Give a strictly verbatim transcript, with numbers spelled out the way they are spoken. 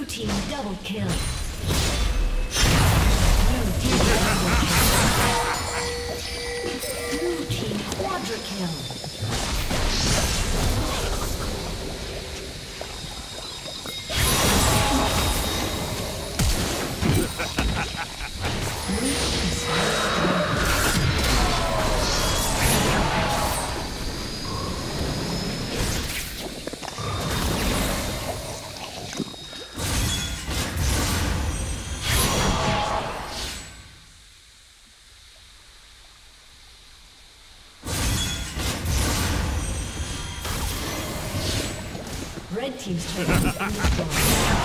Blue team double kill. Blue team double kill. Blue team quadra kill. Red team's turret has been destroyed.